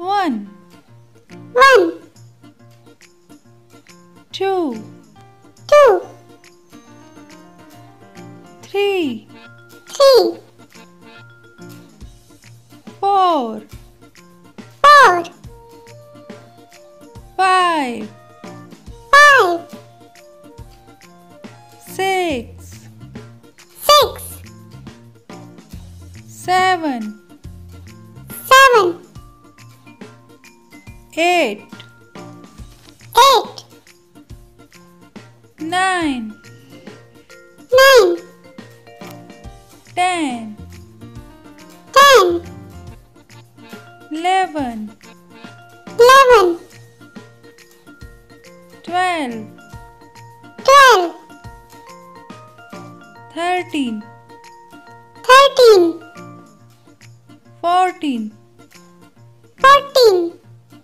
1 1 2 2 3 3 4 4 5 5 6 6 7 7 8 8 9 9 10 10 11 11 12 12 13 13 14 14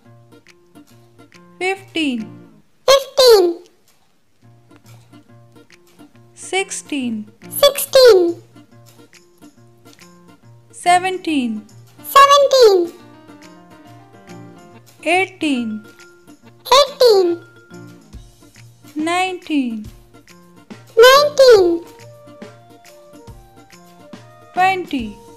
15 15 16 16 17 17 18 18 19 19 20